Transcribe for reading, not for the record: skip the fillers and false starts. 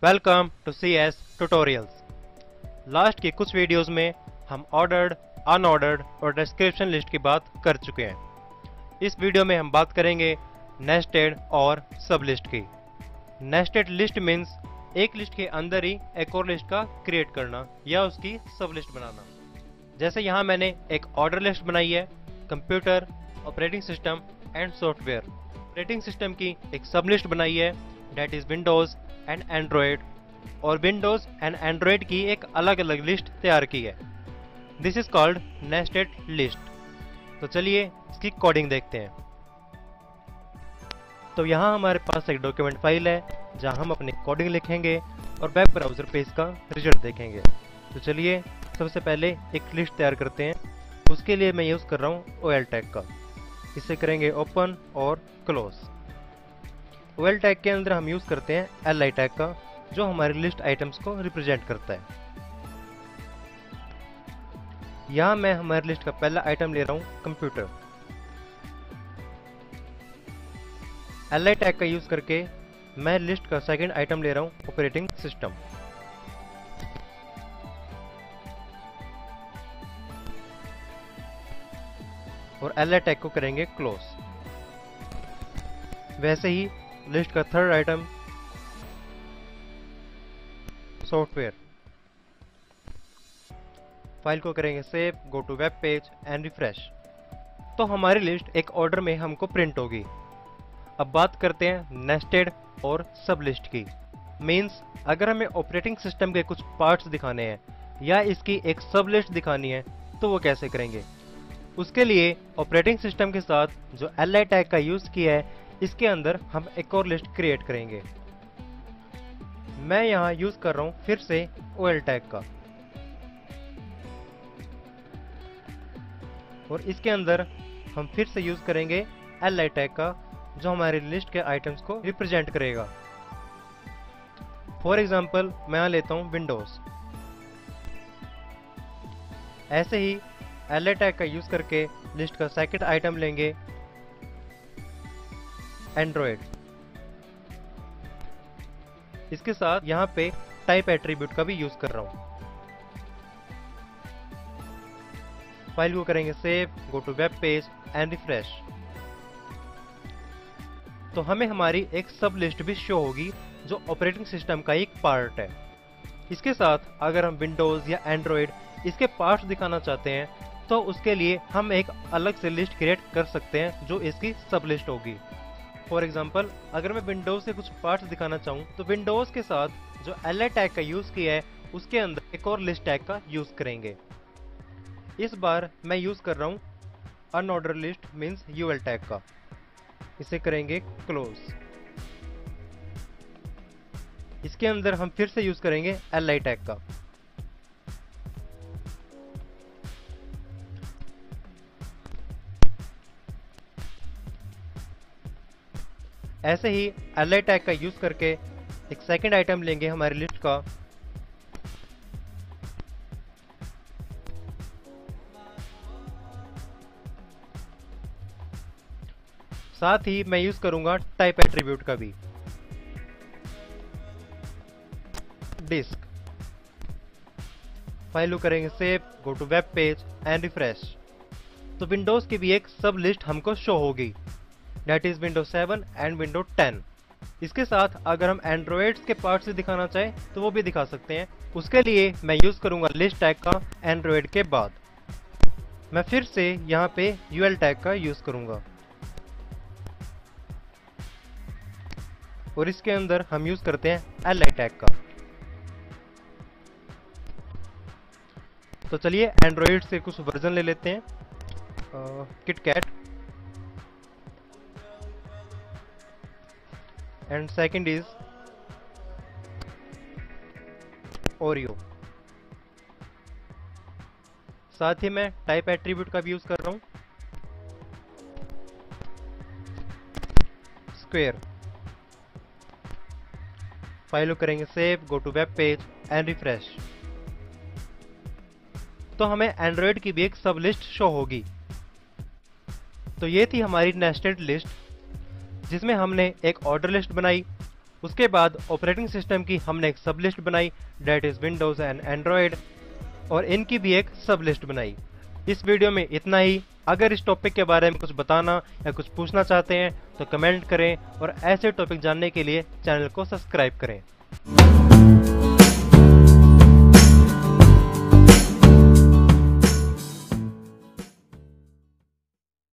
Welcome to CS tutorials. Last के कुछ videos में हम ऑर्डर्ड, अनऑर्डर्ड और डिस्क्रिप्शन लिस्ट की बात कर चुके हैं। इस वीडियो में हम बात करेंगे नेस्टेड और सब लिस्ट की। नेस्टेड लिस्ट मीन्स एक लिस्ट के अंदर ही एक और लिस्ट का क्रिएट करना या उसकी सब लिस्ट बनाना। जैसे यहाँ मैंने एक ऑर्डर लिस्ट बनाई है, computer, operating system and software. Operating system की एक सब लिस्ट बनाई है, that is Windows and Android, और विंडोज एंड एंड्रॉयड की एक अलग अलग लिस्ट तैयार की है। This is called nested list. तो चलिए इसकी कोडिंग देखते हैं। तो यहाँ हमारे पास एक डॉक्यूमेंट फाइल है जहाँ हम अपनी कोडिंग लिखेंगे और वेब ब्राउजर पे इसका रिजल्ट देखेंगे। तो चलिए सबसे पहले एक लिस्ट तैयार करते हैं। उसके लिए मैं यूज कर रहा हूँ OL टैग का। इसे करेंगे ओपन और क्लोज। OL टैग के अंदर हम यूज करते हैं LI टैग का, जो हमारी लिस्ट आइटम्स को रिप्रेजेंट करता है। यहाँ मैं हमारी लिस्ट का पहला आइटम ले रहा हूँ कंप्यूटर। LI टैग का यूज करके मैं लिस्ट का सेकंड आइटम ले रहा हूँ ऑपरेटिंग सिस्टम। और LI टैग को करेंगे क्लोज। वैसे ही लिस्ट का थर्ड आइटम सॉफ्टवेयर। फाइल को करेंगे save, go to web page and refresh. तो हमारी लिस्ट एक ऑर्डर में हमको प्रिंट होगी। अब बात करते हैं नेस्टेड और सब लिस्ट की। मीन्स अगर हमें ऑपरेटिंग सिस्टम के कुछ पार्ट्स दिखाने हैं या इसकी एक सब लिस्ट दिखानी है तो वो कैसे करेंगे। उसके लिए ऑपरेटिंग सिस्टम के साथ जो LI टैग का यूज किया है, इसके अंदर हम एक और लिस्ट क्रिएट करेंगे। मैं यहाँ यूज कर रहा हूँ फिर से OL टैग का, और इसके अंदर हम फिर से यूज करेंगे LI टैग का, जो हमारी लिस्ट के आइटम्स को रिप्रेजेंट करेगा। फॉर एग्जाम्पल मैं यहाँ लेता हूँ विंडोज। ऐसे ही LI टैग का यूज करके लिस्ट का सेकंड आइटम लेंगे एंड्रॉयड। इसके साथ यहाँ पे टाइप एट्रीब्यूट का भी यूज कर रहा हूँ। फाइल को करेंगे save, go to web page and refresh. तो हमें हमारी एक सब लिस्ट भी शो होगी जो ऑपरेटिंग सिस्टम का एक पार्ट है। इसके साथ अगर हम विंडोज या एंड्रॉयड इसके पार्ट्स दिखाना चाहते हैं तो उसके लिए हम एक अलग से लिस्ट क्रिएट कर सकते हैं जो इसकी सब लिस्ट होगी। फॉर एग्जाम्पल अगर मैं विंडोज से कुछ पार्ट्स दिखाना चाहूँ तो विंडोज के साथ जो LI टैग का यूज किया है उसके अंदर एक और लिस्ट टैग का यूज करेंगे। इस बार मैं यूज कर रहा हूँ unordered list means UL tag का। इसे करेंगे क्लोज। इसके अंदर हम फिर से यूज करेंगे LI टैग का। ऐसे ही LI टैग का यूज करके एक सेकंड आइटम लेंगे हमारी लिस्ट का, साथ ही मैं यूज करूंगा टाइप एट्रीब्यूट का भी। डिस्क। फाइल को करेंगे save, go to web page and refresh. तो विंडोज की भी एक सब लिस्ट हमको शो होगी, that is Windows 7 and Windows 10। इसके साथ अगर हम एंड्रॉयड्स के पार्ट से दिखाना चाहें तो वो भी दिखा सकते हैं। उसके लिए मैं यूज करूंगा लिस्ट टैग का एंड्रॉयड के बाद। मैं फिर से यहाँ पे UL टैग का यूज करूंगा, और इसके अंदर हम यूज करते हैं LI टैग का। तो चलिए एंड्रॉयड से कुछ वर्जन ले लेते हैं। KitKat and second is Oreo। साथ ही मैं टाइप एट्रीब्यूट का भी यूज कर रहा हूं, स्क्वायर। फाइल को करेंगे save, go to web page and refresh. तो हमें एंड्रॉयड की भी एक सब लिस्ट शो होगी। तो ये थी हमारी नेस्टेड लिस्ट, जिसमें हमने एक ऑर्डर लिस्ट बनाई, उसके बाद ऑपरेटिंग सिस्टम की हमने एक सब लिस्ट बनाई, that is Windows and Android, और इनकी भी एक सब लिस्ट बनाई। इस वीडियो में इतना ही। अगर इस टॉपिक के बारे में कुछ बताना या कुछ पूछना चाहते हैं तो कमेंट करें, और ऐसे टॉपिक जानने के लिए चैनल को सब्सक्राइब करें।